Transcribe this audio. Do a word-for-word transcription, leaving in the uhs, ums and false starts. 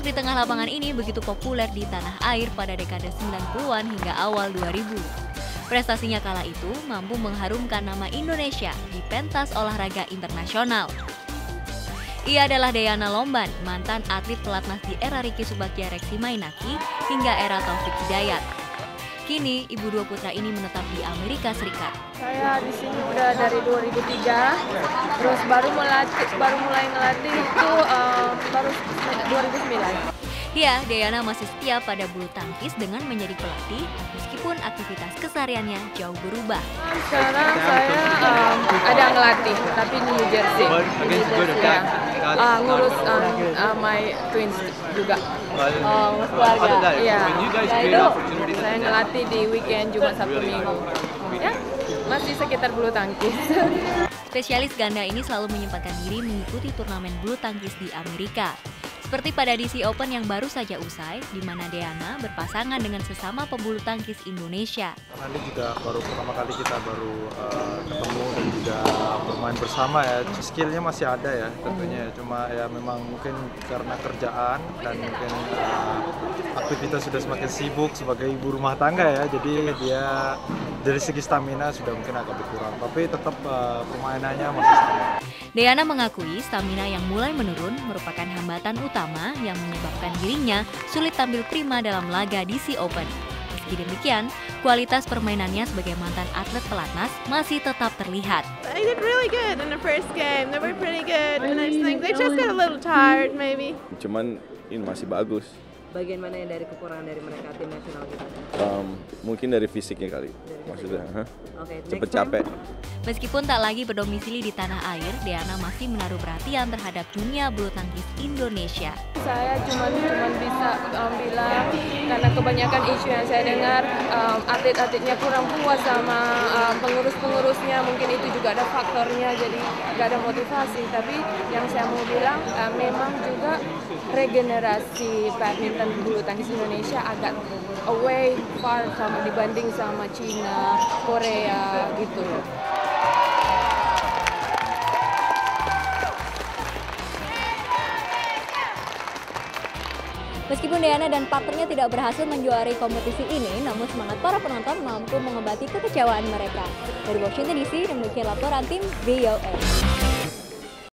Sosok di tengah lapangan ini begitu populer di tanah air pada dekade sembilan puluhan hingga awal dua ribu. Prestasinya kala itu mampu mengharumkan nama Indonesia di pentas olahraga internasional. Ia adalah Deyana Lomban, mantan atlet pelatnas di era Ricky Subagja Reksi Mainaki hingga era Taufik Hidayat. Kini, ibu dua putra ini menetap di Amerika Serikat. Saya di sini udah dari dua ribu tiga, terus baru melatih, baru mulai ngelatih itu uh, baru dua ribu sembilan. Ya, Deyana masih setia pada bulu tangkis dengan menjadi pelatih, meskipun aktivitas kesehariannya jauh berubah. Sekarang saya um, ada ngelatih, tapi di New Jersey. New Jersey ya. Uh, ngurus um, uh, my twins juga. Oh, keluarga. Iya. Nah, itu saya ngelatih di weekend Jumat Sabtu Minggu. Ya, masih sekitar bulu tangkis. Spesialis ganda ini selalu menyempatkan diri mengikuti turnamen bulu tangkis di Amerika. Seperti pada D C Open yang baru saja usai, di mana Deyana berpasangan dengan sesama pebulu tangkis Indonesia. Ini juga baru pertama kali kita baru uh, ketemu dan juga bermain bersama ya. Skillnya masih ada ya tentunya, cuma ya memang mungkin karena kerjaan dan mungkin uh, aktivitas sudah semakin sibuk sebagai ibu rumah tangga ya. Jadi dia dari segi stamina sudah mungkin agak berkurang, tapi tetap uh, permainannya masih sama. Deyana mengakui stamina yang mulai menurun merupakan hambatan utama yang menyebabkan dirinya sulit tampil prima dalam laga D C Open. Meski demikian, kualitas permainannya sebagai mantan atlet pelatnas masih tetap terlihat. I did really good in the first game. They were pretty good, and I think they just got a little tired maybe. Cuman ini masih bagus. Bagian mana yang dari kekurangan dari mereka tim nasional kita? Um, mungkin dari fisiknya kali, dari maksudnya. Huh? Okay, cepet capek. Meskipun tak lagi berdomisili di tanah air, Deyana masih menaruh perhatian terhadap dunia bulu tangkis Indonesia. Saya cuma cuma bisa um, bilang karena kebanyakan isu yang saya dengar um, atlet-atletnya kurang puas sama um, pengurus-pengurusnya, mungkin itu juga ada faktornya, jadi nggak ada motivasi. Tapi yang saya mau bilang um, memang juga regenerasi badminton bulu tangkis Indonesia agak away far sama dibanding sama Cina, Korea gitu. Meskipun Deyana dan partnernya tidak berhasil menjuari kompetisi ini, namun semangat para penonton mampu mengobati kekecewaan mereka. Dari Washington D C, demikian laporan tim V O A.